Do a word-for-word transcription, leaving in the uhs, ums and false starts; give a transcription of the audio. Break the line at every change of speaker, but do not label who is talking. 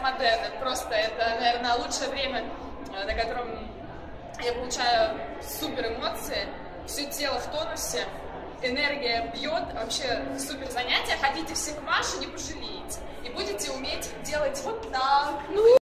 модерн. Просто это, наверное, лучшее время, на котором я получаю супер эмоции, все тело в тонусе, энергия бьет, вообще супер занятие. Ходите все к Маше, не пожалеете. И будете уметь делать вот так.